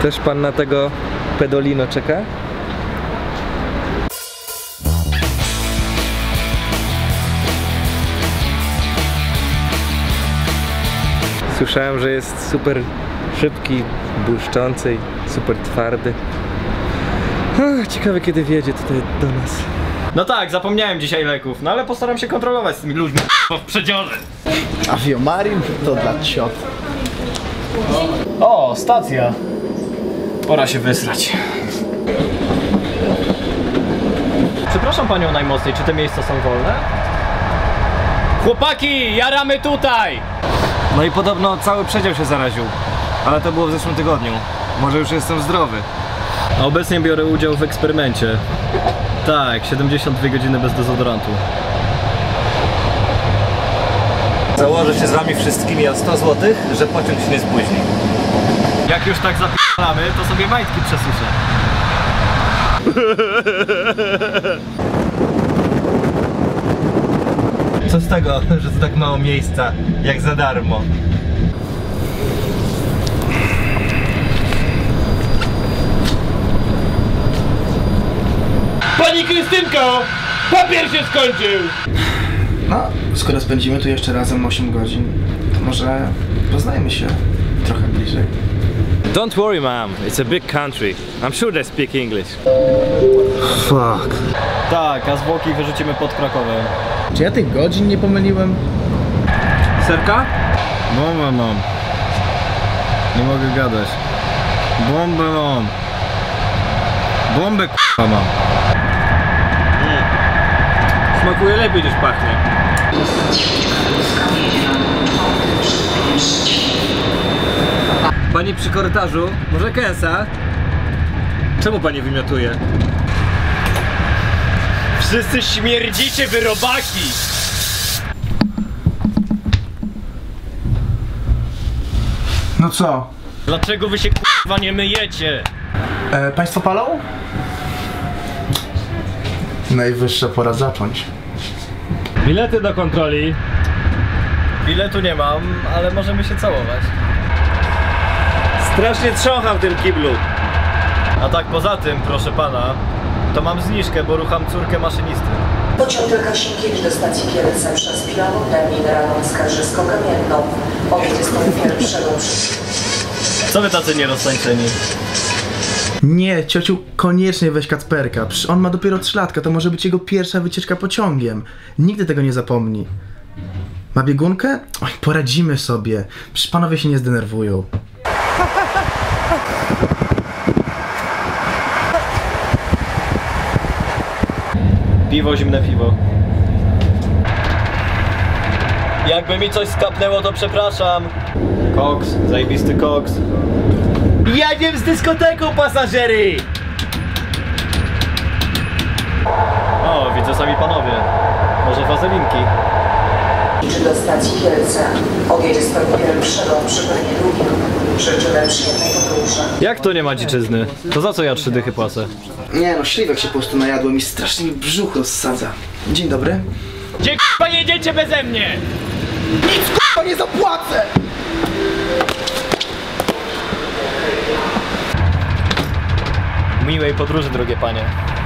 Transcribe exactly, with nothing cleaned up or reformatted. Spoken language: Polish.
Też pan na tego pedolino czeka? Słyszałem, że jest super szybki, błyszczący i super twardy. Ach, ciekawe kiedy wjedzie tutaj do nas. No tak, zapomniałem dzisiaj leków, no ale postaram się kontrolować z tymi ludźmi w przedziorze. Aviomarin to dla ciot. O, stacja. Pora się wysrać. Przepraszam panią najmocniej, czy te miejsca są wolne? Chłopaki, jaramy tutaj! No i podobno cały przedział się zaraził. Ale to było w zeszłym tygodniu. Może już jestem zdrowy. A obecnie biorę udział w eksperymencie. Tak, siedemdziesiąt dwie godziny bez dezodorantu. Założę się z wami wszystkimi o sto złotych, że pociąg się nie spóźni. Jak już tak zap***lamy, to sobie majtki przesuszę. Co z tego, że to tak mało miejsca, jak za darmo? Pani Krystynko! Papier się skończył! No, skoro spędzimy tu jeszcze razem osiem godzin, to może poznajmy się trochę bliżej. Don't worry, ma'am. It's a big country. I'm sure they speak English. Fuck. Tak, a zwłoki wyrzucimy pod Krakowem. Czy ja tych godzin nie pomyliłem? Serka? Bombę mam. Nie mogę gadać. Bombę mam. Bombę k***a mam. Mm. Smakuje lepiej niż pachnie. Pani przy korytarzu, może kęsa? Czemu pani wymiotuje? Wszyscy śmierdzicie, wy robaki! No co? Dlaczego wy się k***wa nie myjecie? E, państwo palą? Najwyższa pora zacząć. Bilety do kontroli. Biletu nie mam, ale możemy się całować. Strasznie trzącham w tym kiblu. A tak poza tym, proszę pana, to mam zniżkę, bo rucham córkę maszynisty. Pociąg Wielka Sienkiewicz do stacji Kielce przez Pilonę Mineralną Skarżyską-Kamienną. Objedzie stoi pierwszego przy... Co wy tacy nieroztańczeni? Nie, ciociu, koniecznie weź Kacperka. Przecież on ma dopiero trzylatka, to może być jego pierwsza wycieczka pociągiem. Nigdy tego nie zapomni. Ma biegunkę? Oj, poradzimy sobie. Przecież panowie się nie zdenerwują. Piwo, zimne piwo. Jakby mi coś skapnęło, to przepraszam. Koks, zajebisty koks. Jadziem z dyskoteką, pasażery! O, widzę sami panowie. Może wazelinki? Czy do stacji Kielce. Objedzie stoi pierwszego przy pewnie drugim. Życzymy przyjemnej podróży. Jak to nie ma dziczyzny? To za co ja trzy dychy płacę? Nie no, śliwek się po prostu najadłem i strasznie mi brzuch rozsadza. Dzień dobry. Gdzie k***a jedziecie beze mnie? Nic k***a nie zapłacę! Miłej podróży, drogie panie.